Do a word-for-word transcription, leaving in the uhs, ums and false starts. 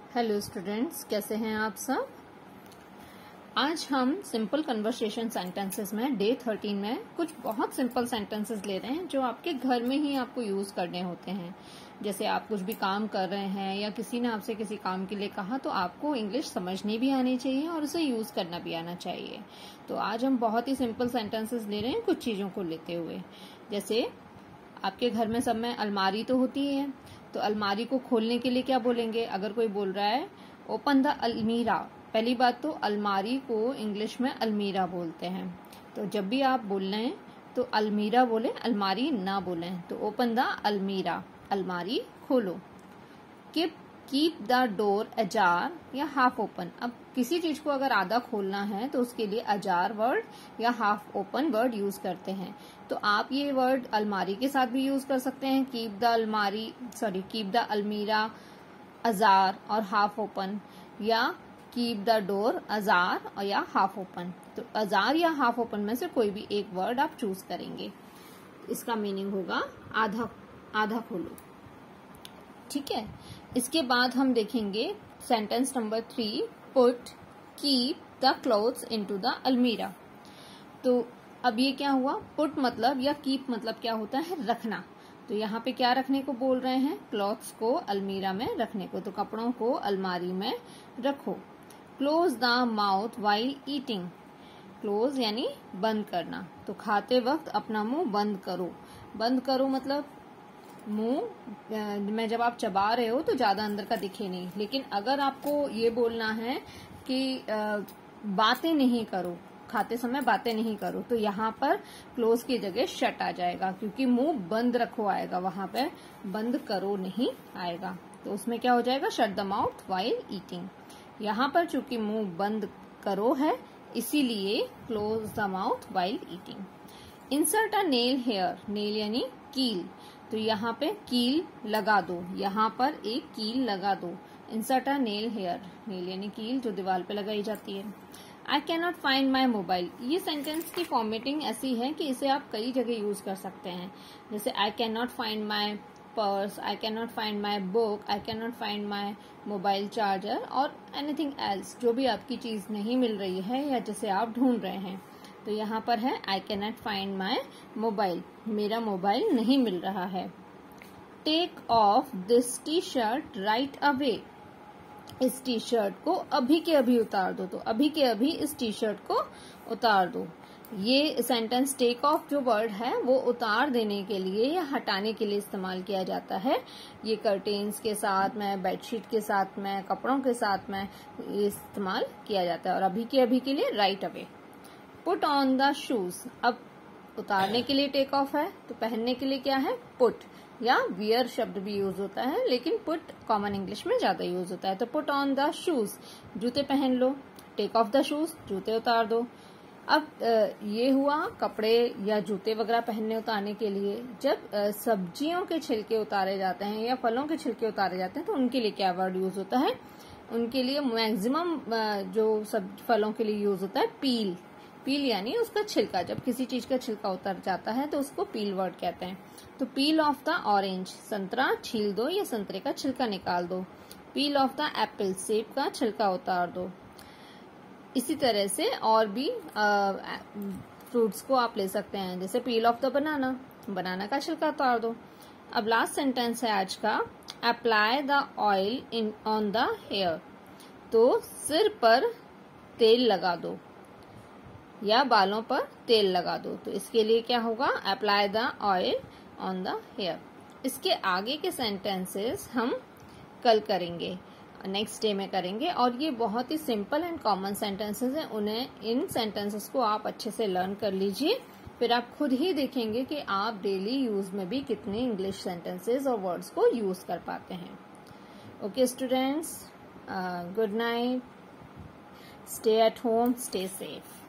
Hello students, कैसे हैं आप सब। आज हम सिंपल कन्वर्सेशन सेंटेंसेस में डे थर्टीन में कुछ बहुत सिंपल सेंटेंसेस ले रहे हैं जो आपके घर में ही आपको यूज करने होते हैं। जैसे आप कुछ भी काम कर रहे हैं या किसी ने आपसे किसी काम के लिए कहा तो आपको इंग्लिश समझनी भी आनी चाहिए और उसे यूज करना भी आना चाहिए। तो आज हम बहुत ही सिंपल सेंटेंसेस ले रहे हैं कुछ चीजों को लेते हुए। जैसे आपके घर में सब में अलमारी तो होती है, तो अलमारी को खोलने के लिए क्या बोलेंगे। अगर कोई बोल रहा है ओपन द अलमीरा, पहली बात तो अलमारी को इंग्लिश में अलमीरा बोलते हैं। तो जब भी आप बोल रहे हैं तो अलमीरा बोले, अलमारी ना बोले। तो ओपन द अलमीरा, अलमारी खोलो। Keep keep the door ajar या हाफ ओपन। अब किसी चीज को अगर आधा खोलना है तो उसके लिए अजार वर्ड या हाफ ओपन वर्ड यूज करते हैं। तो आप ये वर्ड अलमारी के साथ भी यूज कर सकते हैं, कीप द अलमारी sorry keep the almirah ajar और हाफ ओपन, या कीप द डोर अजार और या हाफ ओपन। तो अजार या हाफ ओपन में से कोई भी एक वर्ड आप चूज करेंगे। इसका मीनिंग होगा आधा आधा खोलो, ठीक है। इसके बाद हम देखेंगे sentence number three, put keep the clothes into the almirah. तो अब ये क्या हुआ, पुट मतलब या कीप मतलब क्या होता है, रखना। तो यहाँ पे क्या रखने को बोल रहे हैं, क्लॉथ्स को अलमीरा में रखने को। तो कपड़ों को अलमारी में रखो। Close the mouth while eating, close यानी बंद करना। तो खाते वक्त अपना मुंह बंद करो। बंद करो मतलब मुंह में जब आप चबा रहे हो तो ज्यादा अंदर का दिखे नहीं। लेकिन अगर आपको ये बोलना है कि बातें नहीं करो, खाते समय बातें नहीं करो, तो यहाँ पर क्लोज की जगह शट आ जाएगा, क्योंकि मुंह बंद रखो आएगा, वहां पे बंद करो नहीं आएगा। तो उसमें क्या हो जाएगा, shut the mouth while eating. यहाँ पर चूंकि मुंह बंद करो है इसीलिए close the mouth while eating. Insert a nail here, nail यानी कील। तो यहाँ पे कील लगा दो, यहाँ पर एक कील लगा दो। Insert a nail here, nail यानी कील जो दीवार पे लगाई जाती है। I can not find my mobile, ये सेंटेंस की फॉर्मेटिंग ऐसी है कि इसे आप कई जगह यूज कर सकते हैं। जैसे I can not find my purse, I can not find my book, I can not find my mobile charger और एनीथिंग एल्स, जो भी आपकी चीज नहीं मिल रही है या जिसे आप ढूंढ रहे हैं। तो यहाँ पर है I can not find my mobile, मेरा मोबाइल नहीं मिल रहा है। Take off this T shirt right away, इस टी शर्ट को अभी के अभी उतार दो। तो अभी के अभी इस टी शर्ट को उतार दो। ये सेंटेंस टेक ऑफ जो वर्ड है वो उतार देने के लिए या हटाने के लिए इस्तेमाल किया जाता है। ये कर्टेन्स के साथ में, बेडशीट के साथ में, कपड़ों के साथ में ये इस्तेमाल किया जाता है। और अभी के अभी के लिए right away. Put on the shoes, अब उतारने के लिए टेक ऑफ है, तो पहनने के लिए क्या है, पुट या वियर शब्द भी यूज होता है, लेकिन पुट कॉमन इंग्लिश में ज्यादा यूज होता है। तो पुट ऑन द शूज, जूते पहन लो। टेक ऑफ द शूज, जूते उतार दो। अब ये हुआ कपड़े या जूते वगैरह पहनने उतारने के लिए। जब सब्जियों के छिलके उतारे जाते हैं या फलों के छिलके उतारे जाते हैं तो उनके लिए क्या वर्ड यूज होता है, उनके लिए मैक्सिमम जो सब फलों के लिए यूज होता है पील। पील यानी उसका छिलका, जब किसी चीज का छिलका उतर जाता है तो उसको पील वर्ड कहते हैं। तो पील ऑफ द ऑरेंज, संतरा छील दो या संतरे का छिलका निकाल दो। पील ऑफ द एप्पल, सेब का छिलका उतार दो। इसी तरह से और भी फ्रूट्स को आप ले सकते हैं, जैसे पील ऑफ द बनाना, बनाना का छिलका उतार दो। अब लास्ट सेंटेंस है आज का, apply the oil in on the hair, तो सिर पर तेल लगा दो या बालों पर तेल लगा दो। तो इसके लिए क्या होगा, apply the oil on the hair. इसके आगे के सेंटेंसेस हम कल करेंगे, नेक्स्ट डे में करेंगे। और ये बहुत ही सिंपल एंड कॉमन सेंटेंसेस हैं, उन्हें इन सेंटेंसेस को आप अच्छे से लर्न कर लीजिए। फिर आप खुद ही देखेंगे कि आप डेली यूज में भी कितने इंग्लिश सेंटेंसेस और वर्ड्स को यूज कर पाते हैं। Okay students, good night, stay at home, stay safe.